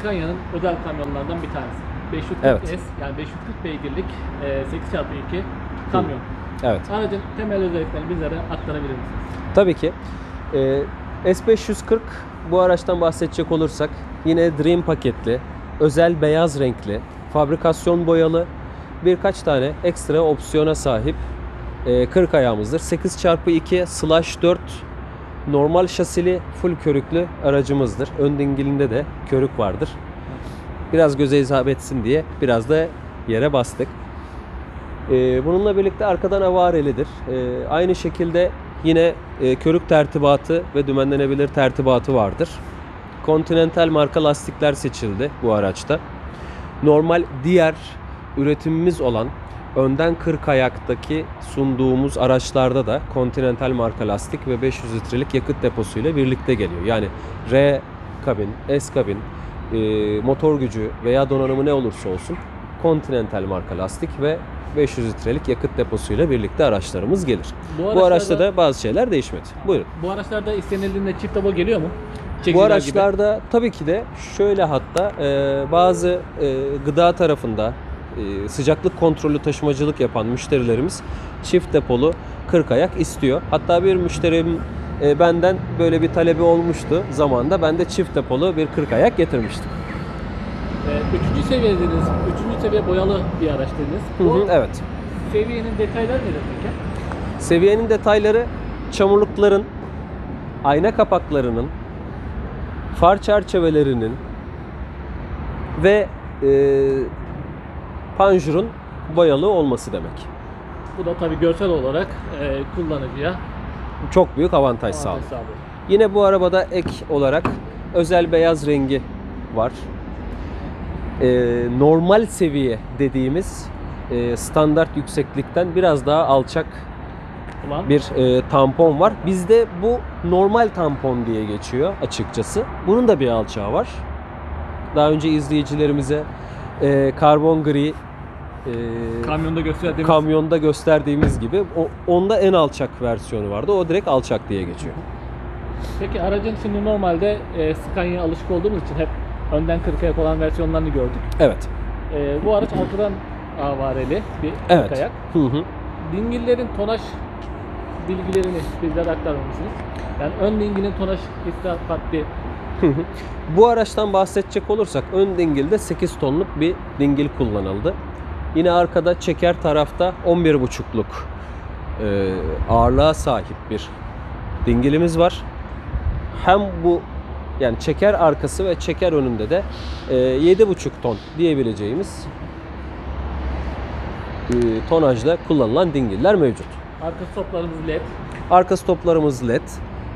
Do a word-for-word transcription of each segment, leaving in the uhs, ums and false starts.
Scania'nın özel kamyonlardan bir tanesi. beş yüz kırk Evet. S yani beş yüz kırk beygirlik e, sekiz çarpı iki kamyon. Evet. Aracın temel özelliklerini bizlere aktarabilir misiniz? Tabii ki. Ee, S beş yüz kırk bu araçtan bahsedecek olursak yine Dream paketli, özel beyaz renkli, fabrikasyon boyalı birkaç tane ekstra opsiyona sahip e, kırk ayağımızdır. sekiz çarpı iki slash dört normal şasili full körüklü aracımızdır. Ön dingilinde de körük vardır. Biraz göze hitap etsin diye biraz da yere bastık. Ee, bununla birlikte arkadan avarelidir. Ee, aynı şekilde yine e, körük tertibatı ve dümenlenebilir tertibatı vardır. Continental marka lastikler seçildi bu araçta. Normal diğer üretimimiz olan önden kırk ayaktaki sunduğumuz araçlarda da Continental marka lastik ve beş yüz litrelik yakıt deposuyla birlikte geliyor. Yani R kabin, S kabin, e, motor gücü veya donanımı ne olursa olsun Continental marka lastik ve beş yüz litrelik yakıt deposuyla birlikte araçlarımız gelir. Bu, bu araçta da bazı şeyler değişmedi. Buyurun. Bu araçlarda istenildiğinde çift taban geliyor mu? Bu Çekiciler araçlarda gibi. tabii ki de şöyle hatta e, bazı e, gıda tarafında e, sıcaklık kontrollü taşımacılık yapan müşterilerimiz çift depolu kırk ayak istiyor. Hatta bir müşterim e, benden böyle bir talebi olmuştu zamanında. Ben de çift depolu bir kırk ayak getirmiştim. Üçüncü seviye dediniz. Üçüncü seviye boyalı bir araç dediniz. Hı hı, Bu evet. seviyenin detayları nedir peki? Seviyenin detayları çamurlukların, ayna kapaklarının, far çerçevelerinin ve e, panjurun boyalı olması demek. Bu da tabii görsel olarak e, kullanıcıya Çok büyük avantaj, avantaj sağlıyor. sağlıyor. Yine bu arabada ek olarak özel beyaz rengi var. E, normal seviye dediğimiz e, standart yükseklikten biraz daha alçak Ulan, bir e, tampon var. Bizde bu normal tampon diye geçiyor açıkçası. Bunun da bir alçağı var. Daha önce izleyicilerimize e, karbon gri e, kamyonda gösterdiğimiz kamyonda gösterdiğimiz gibi o, onda en alçak versiyonu vardı. O direkt alçak diye geçiyor. Peki aracın şimdi normalde e, Scania'ya alışık olduğumuz için hep önden kırk ayak olan versiyonlarını gördük. Evet. E, bu araç arkadan avareli bir Evet. kırk ayak. Hı hı. Dingillerin tonaj bilgilerini bizlere aktarır mısınız? Yani ön dingilin tonaj istihbaratı Bu araçtan bahsedecek olursak ön dingilde sekiz tonluk bir dingil kullanıldı. Yine arkada çeker tarafta on bir buçukluk e, ağırlığa sahip bir dingilimiz var. Hem bu yani çeker arkası ve çeker önünde de e, yedi buçuk ton diyebileceğimiz e, tonajda kullanılan dingiller mevcut. arka stoplarımız led. Arka stoplarımız led.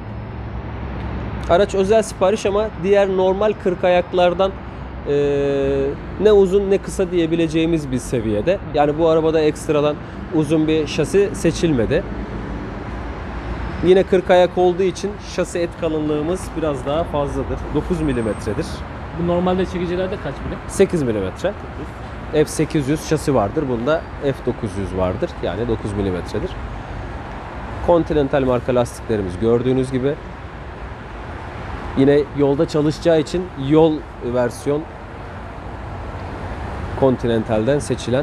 Araç özel sipariş ama diğer normal kırk ayaklardan e, ne uzun ne kısa diyebileceğimiz bir seviyede. Yani bu arabada ekstradan uzun bir şasi seçilmedi. Yine kırk ayak olduğu için şasi et kalınlığımız biraz daha fazladır. dokuz milimetredir. Bu normalde çekicilerde kaç milim? sekiz milimetre. F sekiz yüz şasi vardır. Bunda F dokuz yüz vardır. Yani dokuz milimetredir. Continental marka lastiklerimiz gördüğünüz gibi. Yine yolda çalışacağı için yol versiyon Continental'den seçilen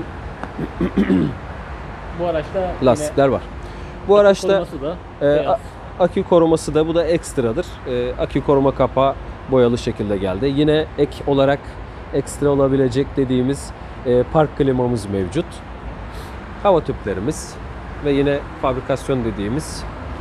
Bu araçta lastikler var. Bu yine araçta koruması da e, beyaz. a- akü koruması da bu da ekstradır. E, akü koruma kapağı boyalı şekilde geldi. Yine ek olarak ekstra olabilecek dediğimiz e, park klimamız mevcut. Hava tüplerimiz ve yine fabrikasyon dediğimiz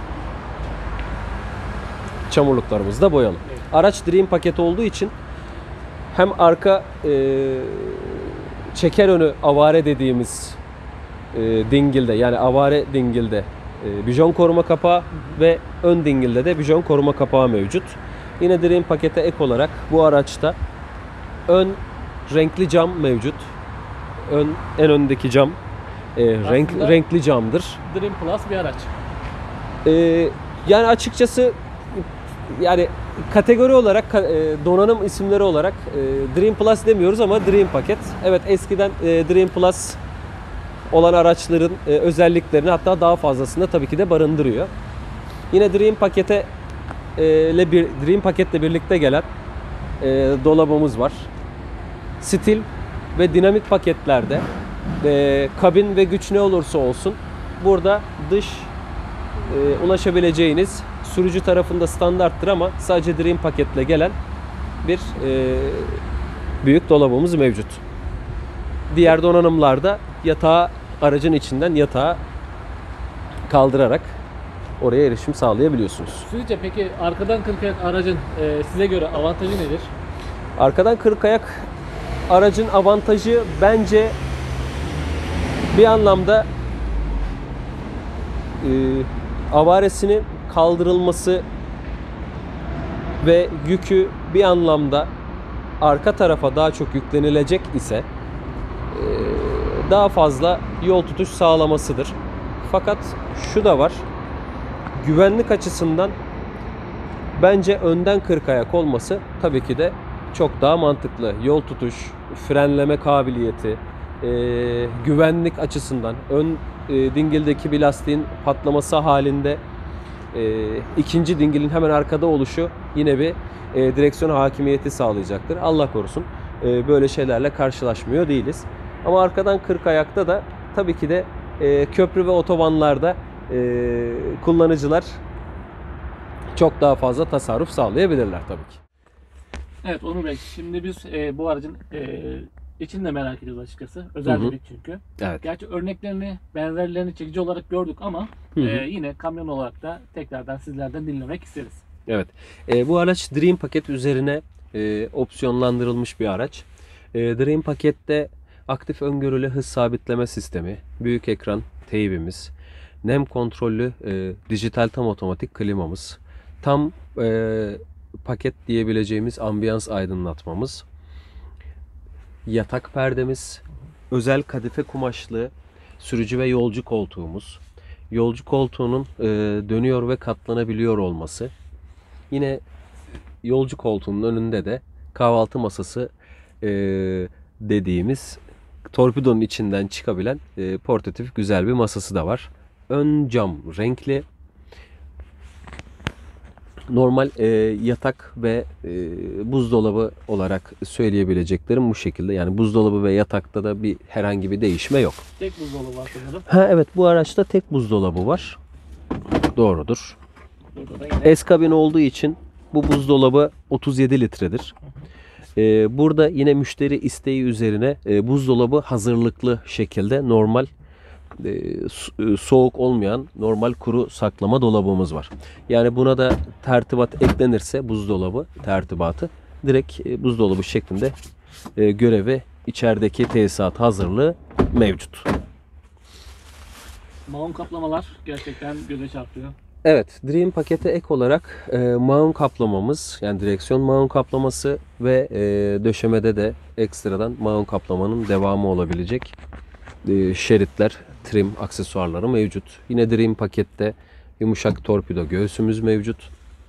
çamurluklarımız da boyalı. Evet. Araç Dream paket olduğu için hem arka e, çeker önü avare dediğimiz e, dingilde yani avare dingilde e, bijon koruma kapağı hı hı. ve ön dingilde de bijon koruma kapağı mevcut. Yine Dream pakete ek olarak bu araçta ön renkli cam mevcut. Ön en öndeki cam e, renk renkli camdır. Dream Plus bir araç. E, yani açıkçası yani kategori olarak e, donanım isimleri olarak e, Dream Plus demiyoruz ama Dream paket. Evet eskiden e, Dream Plus olan araçların e, özelliklerini hatta daha fazlasını tabii ki de barındırıyor. Yine Dream pakete e, ile bir Dream paketle birlikte gelen e, dolabımız var. stil ve dinamik paketlerde e, kabin ve güç ne olursa olsun burada dış e, ulaşabileceğiniz, sürücü tarafında standarttır ama sadece Dream paketle gelen bir e, büyük dolabımız mevcut. Diğer donanımlarda yatağı, aracın içinden yatağı kaldırarak oraya erişim sağlayabiliyorsunuz. Sizce peki arkadan kırk ayak aracın e, size göre avantajı nedir? Arkadan kırk ayak aracın avantajı bence bir anlamda e, avaresinin kaldırılması ve yükü bir anlamda arka tarafa daha çok yüklenilecek ise e, daha fazla yol tutuş sağlamasıdır. Fakat şu da var. Güvenlik açısından bence önden kırk ayak olması tabii ki de çok daha mantıklı. Yol tutuş, frenleme kabiliyeti, e, güvenlik açısından ön e, dingildeki bir lastiğin patlaması halinde e, ikinci dingilin hemen arkada oluşu yine bir e, direksiyon hakimiyeti sağlayacaktır. Allah korusun e, böyle şeylerle karşılaşmıyor değiliz. Ama arkadan kırk ayakta da tabii ki de e, köprü ve otobanlarda e, kullanıcılar çok daha fazla tasarruf sağlayabilirler tabii ki. Evet Onur Bey, şimdi biz e, bu aracın e, içini de merak ediyoruz açıkçası. Özel Hı hı. dedik çünkü. Evet. Gerçi örneklerini, benzerlerini çekici olarak gördük ama Hı hı. e, yine kamyon olarak da tekrardan sizlerden dinlemek isteriz. Evet. E, bu araç Dream paket üzerine e, opsiyonlandırılmış bir araç. E, Dream pakette aktif öngörülü hız sabitleme sistemi, büyük ekran teybimiz, nem kontrollü e, dijital tam otomatik klimamız, tam e, paket diyebileceğimiz ambiyans aydınlatmamız, yatak perdemiz, özel kadife kumaşlı sürücü ve yolcu koltuğumuz, yolcu koltuğunun e, dönüyor ve katlanabiliyor olması, yine yolcu koltuğunun önünde de kahvaltı masası e, dediğimiz torpidonun içinden çıkabilen e, portatif güzel bir masası da var. Ön cam renkli. Normal e, yatak ve e, buzdolabı olarak söyleyebileceklerim bu şekilde. Yani buzdolabı ve yatakta da bir herhangi bir değişme yok. Tek buzdolabı var sanırım. Ha evet, bu araçta tek buzdolabı var. Doğrudur. Burada da yine S-kabin olduğu için bu buzdolabı otuz yedi litredir. Ee, burada yine müşteri isteği üzerine e, buzdolabı hazırlıklı şekilde normal e, so- e, soğuk olmayan normal kuru saklama dolabımız var. Yani buna da tertibat eklenirse buzdolabı tertibatı direkt e, buzdolabı şeklinde e, görevi içerideki tesisat hazırlığı mevcut. maun kaplamalar gerçekten göze çarpıyor. Evet, Dream pakete ek olarak e, maun kaplamamız, yani direksiyon maun kaplaması ve e, döşemede de ekstradan maun kaplamanın devamı olabilecek e, şeritler, trim aksesuarları mevcut. Yine Dream pakette yumuşak torpido göğsümüz mevcut.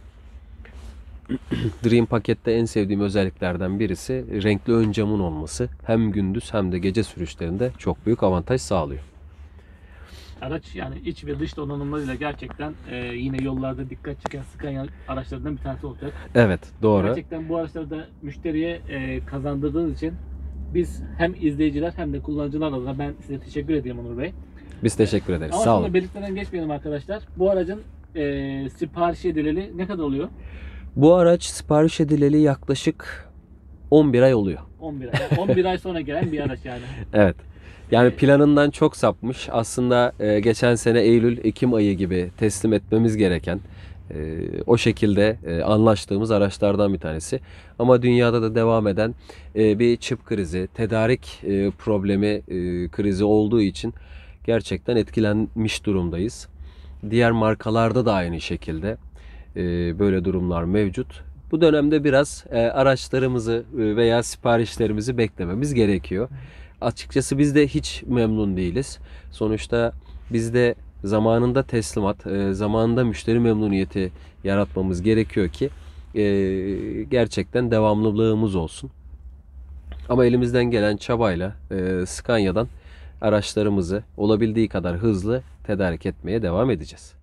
Dream pakette en sevdiğim özelliklerden birisi renkli ön camın olması. Hem gündüz hem de gece sürüşlerinde çok büyük avantaj sağlıyor. Araç yani iç ve dış donanımlarıyla gerçekten e, yine yollarda dikkat çeken Scania araçlarından bir tanesi olacak. Evet, doğru. Gerçekten bu araçları da müşteriye e, kazandırdığınız için biz hem izleyiciler hem de kullanıcılar adına ben size teşekkür ediyorum Onur Bey. Biz teşekkür ederiz. Ama Sağ şimdi olun. belirtmeden geçmeyelim arkadaşlar. Bu aracın e, sipariş edileli ne kadar oluyor? Bu araç sipariş edileli yaklaşık on bir ay oluyor. on bir ay. Yani on bir ay sonra gelen bir araç yani. Evet. Yani planından çok sapmış. Aslında e, geçen sene Eylül-Ekim ayı gibi teslim etmemiz gereken e, o şekilde e, anlaştığımız araçlardan bir tanesi. Ama dünyada da devam eden e, bir çip krizi, tedarik e, problemi e, krizi olduğu için gerçekten etkilenmiş durumdayız. Diğer markalarda da aynı şekilde e, böyle durumlar mevcut. Bu dönemde biraz e, araçlarımızı e, veya siparişlerimizi beklememiz gerekiyor. Açıkçası biz de hiç memnun değiliz. Sonuçta biz de zamanında teslimat, e, zamanında müşteri memnuniyeti yaratmamız gerekiyor ki e, gerçekten devamlılığımız olsun. Ama elimizden gelen çabayla e, Scania'dan araçlarımızı olabildiği kadar hızlı tedarik etmeye devam edeceğiz.